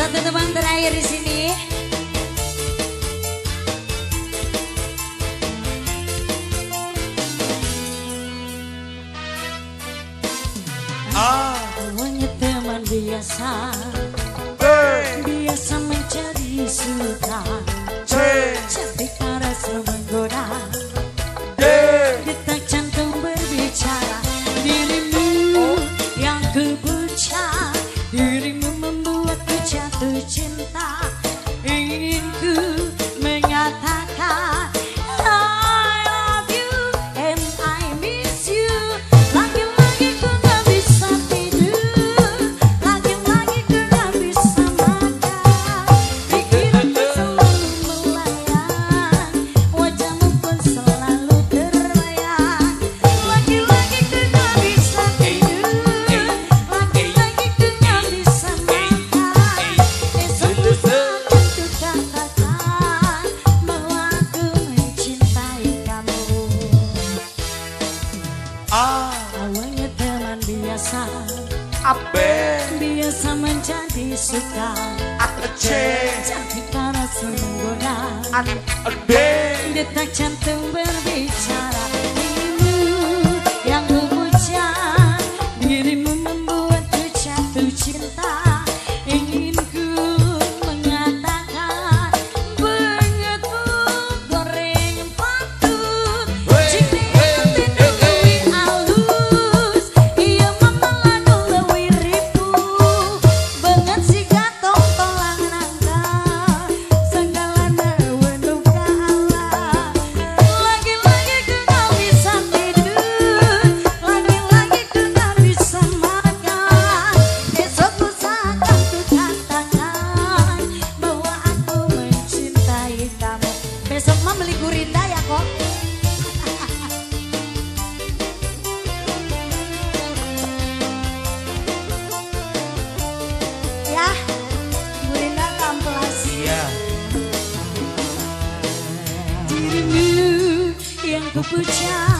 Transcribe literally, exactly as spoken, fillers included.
satu teman terakhir di sini. Ah, Awalnya teman biasa, biasa mencari suka, tapi rasa menggoda. Detak jantung berbicara, dirimu yang kupuja, dirimu membuatku jatuh cinta. Ingin ku mengatakan I love you and I miss you. Lagi-lagi ku gak bisa tidur, lagi-lagi ku gak bisa makan. Pikiranku selalu melayang, wajahmu pun selalu terbayang. Lagi-lagi ku gak bisa tidur, lagi-lagi ku gak bisa makan. Esok lusa tentu katakan bahwa aku mencintai kamu. ah, Awalnya teman biasa, abe, biasa menjadi suka, akece, tapi para menggoda. an, abe, Detak jantung berbicara, dirimu yang kupuja, dirimu membuatku jatuh cinta. Ingin ku mengatakan bangetmu goreng patut. Jika hati lebih halus, iya mamalan lebih ribu. Banget si gatong tolang nangka, segalana wendu kalah. Lagi-lagi ku gak bisa tidur, lagi-lagi ku gak bisa makan. Esok lusa akan ku katakan bahwa aku mencintai kamu. Besok mah beli gurita ya kok. Ya, gurita kamplas. iya, Dirimu yang kupuja,